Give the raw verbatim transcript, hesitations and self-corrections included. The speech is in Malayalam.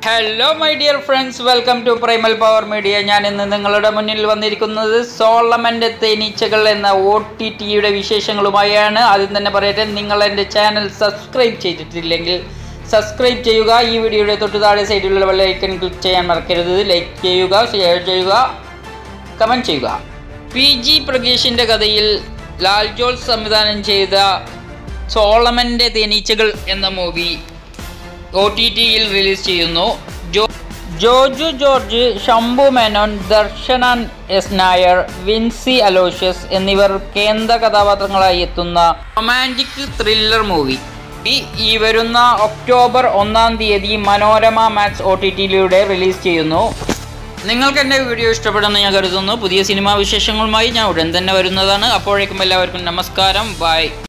Hello my dear friends, welcome to Primal Power Media. ഞാൻ ഇന്ന് നിങ്ങളുടെ മുന്നിൽ വന്നിരിക്കുന്നത് സോളമന്റെ തേനീച്ചകൾ എന്ന ഒ ടി ടിയുടെ വിശേഷങ്ങളുമായാണ്. ആദ്യം തന്നെ പറയട്ടെ, നിങ്ങൾ എൻ്റെ ചാനൽ സബ്സ്ക്രൈബ് ചെയ്തിട്ടില്ലെങ്കിൽ സബ്സ്ക്രൈബ് ചെയ്യുക. ഈ വീഡിയോയുടെ തൊട്ട് താഴെ സൈഡിലുള്ള ബെൽ ഐക്കൺ ക്ലിക്ക് ചെയ്യാൻ മറക്കരുത്. ലൈക്ക് ചെയ്യുക, ഷെയർ ചെയ്യുക, കമൻറ്റ് ചെയ്യുക. പി ജി പ്രകേഷിൻ്റെ കഥയിൽ ലാൽ ജോൾ സംവിധാനം ചെയ്ത സോളമന്റെ തേനീച്ചകൾ എന്ന മൂവി ഒ ടി ടിയിൽ റിലീസ് ചെയ്യുന്നു. ജോ ജോജു ജോർജ്, ശംഭു മേനോൻ, ദർശനൻ എസ് നായർ, വിൻസി അലോഷ്യസ് എന്നിവർ കേന്ദ്ര കഥാപാത്രങ്ങളായി എത്തുന്ന റൊമാൻറ്റിക് ത്രില്ലർ മൂവി ഈ വരുന്ന ഒക്ടോബർ ഒന്നാം തീയതി മനോരമ മാക്സ് ഒ ടി ടിയിലൂടെ റിലീസ് ചെയ്യുന്നു. നിങ്ങൾക്ക് എൻ്റെ വീഡിയോ ഇഷ്ടപ്പെടുമെന്ന് ഞാൻ കരുതുന്നു. പുതിയ സിനിമാ വിശേഷങ്ങളുമായി ഞാൻ ഉടൻ തന്നെ വരുന്നതാണ്. അപ്പോഴേക്കും എല്ലാവർക്കും നമസ്കാരം, ബൈ.